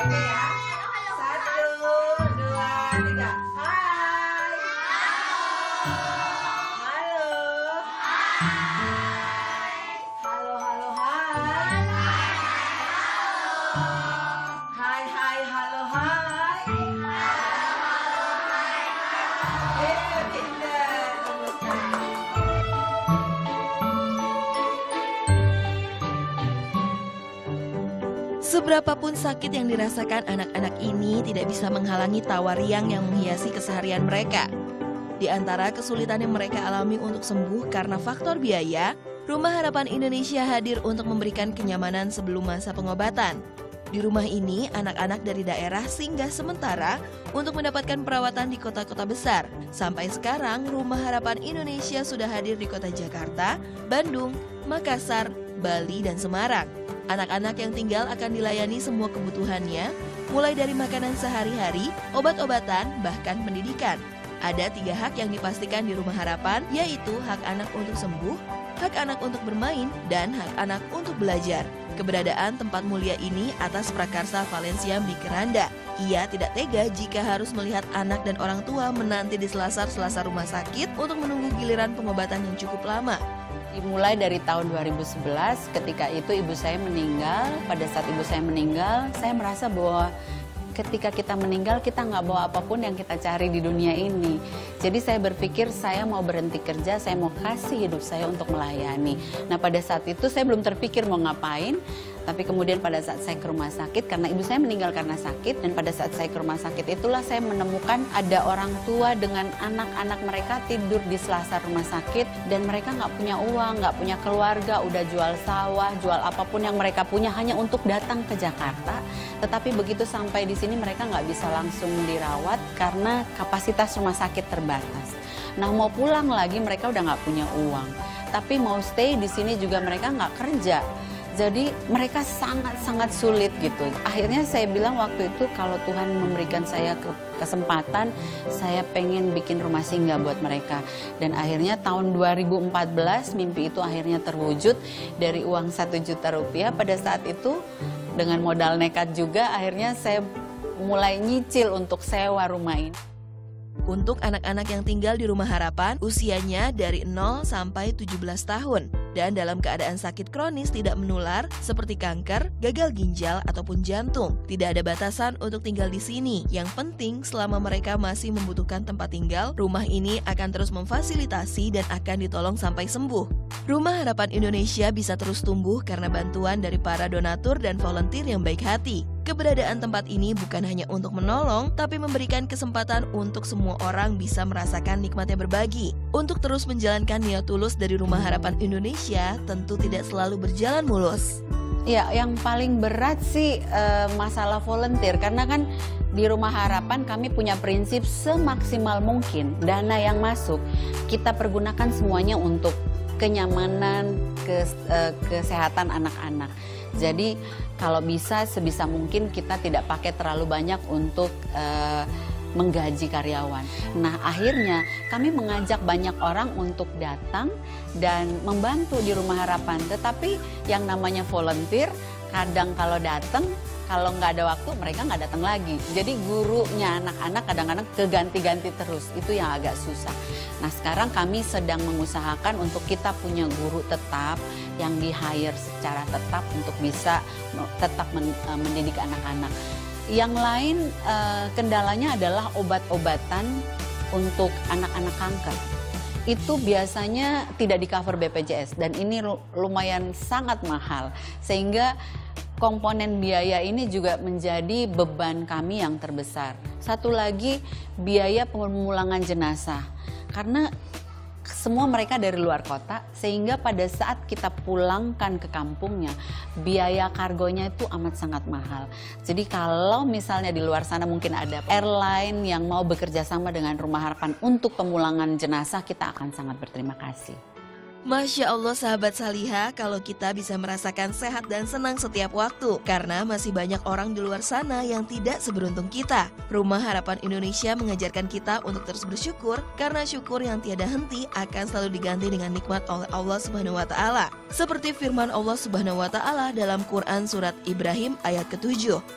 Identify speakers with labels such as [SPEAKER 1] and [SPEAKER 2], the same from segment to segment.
[SPEAKER 1] ya. Satu, dua, tiga. Hai. Halo. Halo, halo, hai. Hai, hai, halo, hai. Pintar.
[SPEAKER 2] Seberapapun sakit yang dirasakan anak-anak ini tidak bisa menghalangi tawa riang yang menghiasi keseharian mereka. Di antara kesulitan yang mereka alami untuk sembuh karena faktor biaya, Rumah Harapan Indonesia hadir untuk memberikan kenyamanan sebelum masa pengobatan. Di rumah ini, anak-anak dari daerah singgah sementara untuk mendapatkan perawatan di kota-kota besar. Sampai sekarang, Rumah Harapan Indonesia sudah hadir di kota Jakarta, Bandung, Makassar, Bali, dan Semarang. Anak-anak yang tinggal akan dilayani semua kebutuhannya, mulai dari makanan sehari-hari, obat-obatan, bahkan pendidikan. Ada 3 hak yang dipastikan di Rumah Harapan, yaitu hak anak untuk sembuh, hak anak untuk bermain, dan hak anak untuk belajar. Keberadaan tempat mulia ini atas prakarsa Valencia Mikeranda. Ia tidak tega jika harus melihat anak dan orang tua menanti di selasar-selasar rumah sakit untuk menunggu giliran pengobatan yang cukup lama.
[SPEAKER 3] Dimulai dari tahun 2011, ketika itu ibu saya meninggal. Pada saat ibu saya meninggal, saya merasa bahwa ketika kita meninggal, kita nggak bawa apapun yang kita cari di dunia ini. Jadi saya berpikir saya mau berhenti kerja, saya mau kasih hidup saya untuk melayani. Nah pada saat itu saya belum terpikir mau ngapain. Tapi kemudian pada saat saya ke rumah sakit, karena ibu saya meninggal karena sakit, dan pada saat saya ke rumah sakit itulah saya menemukan ada orang tua dengan anak-anak mereka tidur di selasar rumah sakit, dan mereka nggak punya uang, nggak punya keluarga, udah jual sawah, jual apapun yang mereka punya hanya untuk datang ke Jakarta. Tetapi begitu sampai di sini mereka nggak bisa langsung dirawat karena kapasitas rumah sakit terbatas. Nah mau pulang lagi mereka udah nggak punya uang, tapi mau stay di sini juga mereka nggak kerja. Jadi mereka sangat-sangat sulit gitu. Akhirnya saya bilang waktu itu kalau Tuhan memberikan saya kesempatan, saya pengen bikin rumah singgah buat mereka. Dan akhirnya tahun 2014 mimpi itu akhirnya terwujud dari uang 1 juta rupiah. Pada saat itu dengan modal nekat juga akhirnya saya mulai nyicil untuk sewa rumah ini.
[SPEAKER 2] Untuk anak-anak yang tinggal di Rumah Harapan, usianya dari 0 sampai 17 tahun. Dan dalam keadaan sakit kronis tidak menular seperti kanker, gagal ginjal, ataupun jantung. Tidak ada batasan untuk tinggal di sini. Yang penting selama mereka masih membutuhkan tempat tinggal, rumah ini akan terus memfasilitasi dan akan ditolong sampai sembuh. Rumah Harapan Indonesia bisa terus tumbuh karena bantuan dari para donatur dan volunteer yang baik hati. Keberadaan tempat ini bukan hanya untuk menolong, tapi memberikan kesempatan untuk semua orang bisa merasakan nikmatnya berbagi. Untuk terus menjalankan niat tulus dari Rumah Harapan Indonesia, tentu tidak selalu berjalan mulus.
[SPEAKER 3] Ya, yang paling berat sih masalah volunteer, karena kan di Rumah Harapan kami punya prinsip semaksimal mungkin dana yang masuk kita pergunakan semuanya untuk kenyamanan, kesehatan anak-anak. Jadi kalau bisa sebisa mungkin kita tidak pakai terlalu banyak untuk menggaji karyawan. Nah akhirnya kami mengajak banyak orang untuk datang dan membantu di Rumah Harapan. Tetapi yang namanya volunteer kadang kalau datang, kalau nggak ada waktu mereka nggak datang lagi. Jadi gurunya anak-anak kadang-kadang keganti-ganti terus, itu yang agak susah. Nah sekarang kami sedang mengusahakan untuk kita punya guru tetap yang di-hire secara tetap untuk bisa tetap mendidik anak-anak. Yang lain kendalanya adalah obat-obatan untuk anak-anak kanker. Itu biasanya tidak di-cover BPJS dan ini lumayan sangat mahal. Sehingga komponen biaya ini juga menjadi beban kami yang terbesar. Satu lagi biaya pemulangan jenazah. Karena semua mereka dari luar kota, sehingga pada saat kita pulangkan ke kampungnya, biaya kargonya itu amat sangat mahal. Jadi kalau misalnya di luar sana mungkin ada airline yang mau bekerja sama dengan Rumah Harapan untuk pemulangan jenazah, kita akan sangat berterima kasih.
[SPEAKER 2] Masya Allah sahabat Saliha, kalau kita bisa merasakan sehat dan senang setiap waktu, karena masih banyak orang di luar sana yang tidak seberuntung kita. Rumah Harapan Indonesia mengajarkan kita untuk terus bersyukur, karena syukur yang tiada henti akan selalu diganti dengan nikmat oleh Allah Subhanahu wa Ta'ala. Seperti firman Allah Subhanahu wa Ta'ala dalam Quran Surat Ibrahim ayat ke-7.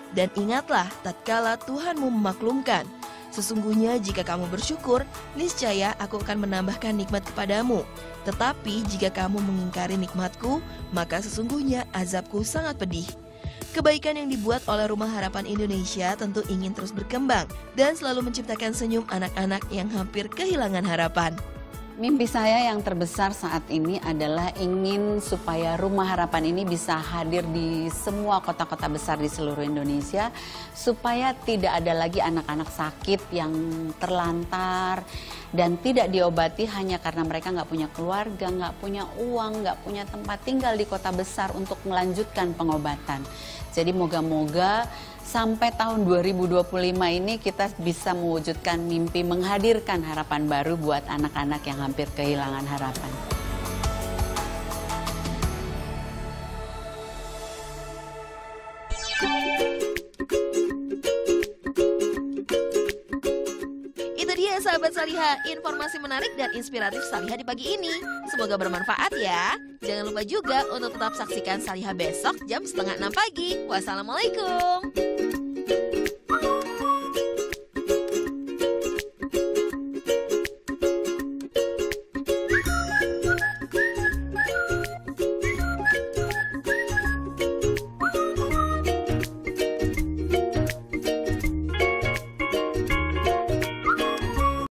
[SPEAKER 2] Dan ingatlah, tatkala Tuhanmu memaklumkan, sesungguhnya jika kamu bersyukur, niscaya aku akan menambahkan nikmat kepadamu. Tetapi jika kamu mengingkari nikmatku, maka sesungguhnya azabku sangat pedih. Kebaikan yang dibuat oleh Rumah Harapan Indonesia tentu ingin terus berkembang dan selalu menciptakan senyum anak-anak yang hampir kehilangan harapan.
[SPEAKER 3] Mimpi saya yang terbesar saat ini adalah ingin supaya Rumah Harapan ini bisa hadir di semua kota-kota besar di seluruh Indonesia, supaya tidak ada lagi anak-anak sakit yang terlantar dan tidak diobati hanya karena mereka nggak punya keluarga, nggak punya uang, nggak punya tempat tinggal di kota besar untuk melanjutkan pengobatan. Jadi moga-moga sampai tahun 2025 ini kita bisa mewujudkan mimpi menghadirkan harapan baru buat anak-anak yang hampir kehilangan harapan.
[SPEAKER 2] Itu dia sahabat Salihah, informasi menarik dan inspiratif Salihah di pagi ini. Semoga bermanfaat ya. Jangan lupa juga untuk tetap saksikan Salihah besok jam 5:30 pagi. Wassalamualaikum.